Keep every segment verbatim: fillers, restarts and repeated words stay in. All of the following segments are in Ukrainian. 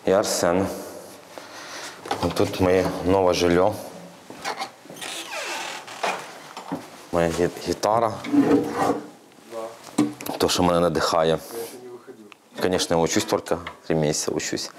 Я Арсен. Тут моє нове жилье. Моя гітара. То, що мене надихає. Звісно, я учусь тільки, три місяці учусь.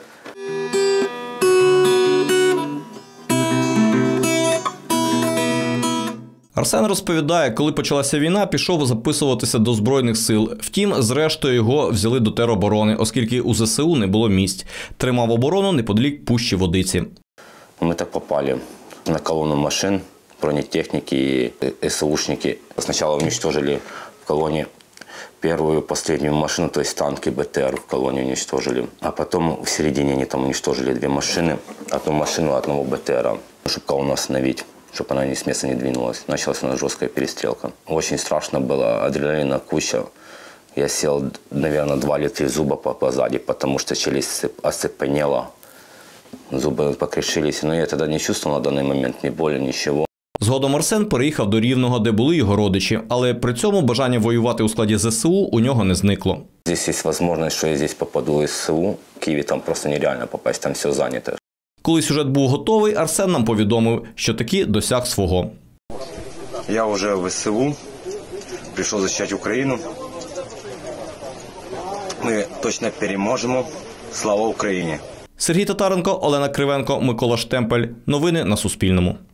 Арсен розповідає, коли почалася війна, пішов записуватися до Збройних сил. Втім, зрештою його взяли до тероборони, оскільки у зе се у не було місць. Тримав оборону неподалік Пущі Водиці. Ми так попали на колонну машин, бронетехники и ес се ушники. Сначала уничтожили в колонне первую, последнюю машину, то есть танки бэ тэ эр в колонии уничтожили. А потом в середине они там уничтожили две машины, одну машину одного бэ тэ эра, чтобы колонну остановить, чтобы она с места не двинулась. Началась у нас жесткая перестрелка. Очень страшно было, адреналина куча. Я сел, наверное, два или три зуба позади, потому что челюсть оцепенела, зубы покрешились. Но я тогда не чувствовал на данный момент ни боли, ничего. Згодом Арсен переїхав до Рівного, де були його родичі, але при цьому бажання воювати у складі зе се у у нього не зникло. Здесь є можливість, що я здесь попаду в ес се у. В Києві там просто нереально попасть, там все зайнято. Коли сюжет був готовий, Арсен нам повідомив, що таки досяг свого. Я вже в ес се у, прийшов захищати Україну. Ми точно переможемо. Слава Україні! Сергій Татаренко, Олена Кривенко, Микола Штемпель. Новини на Суспільному.